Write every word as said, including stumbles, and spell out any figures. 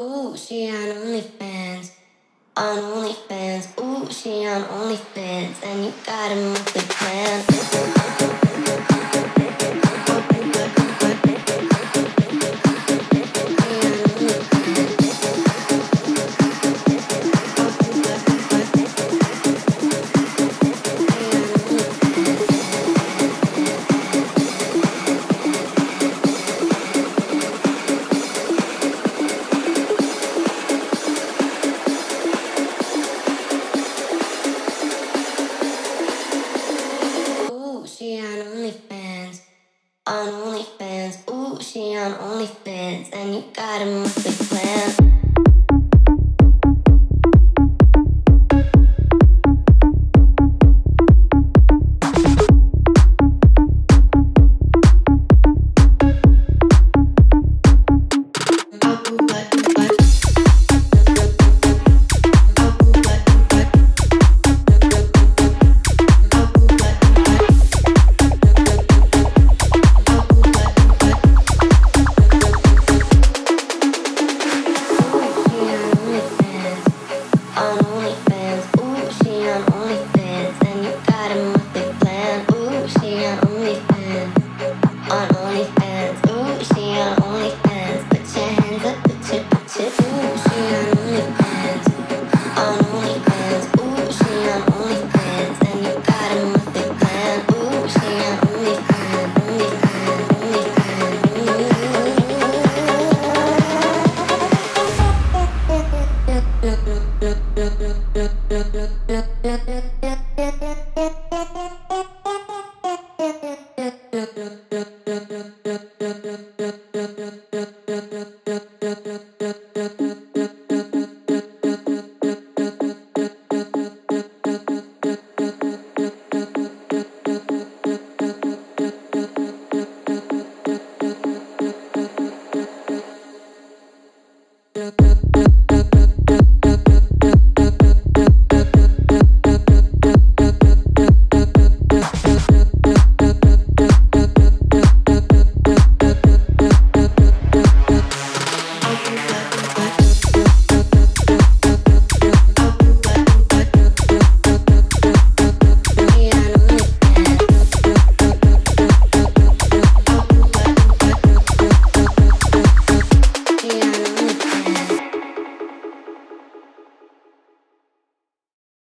Ooh, she on Onlyfans, on Onlyfans. Ooh, she on Onlyfans, and you got a monthly plan. On OnlyFans, ooh, she on OnlyFans, and you got a monthly plan. Yeah.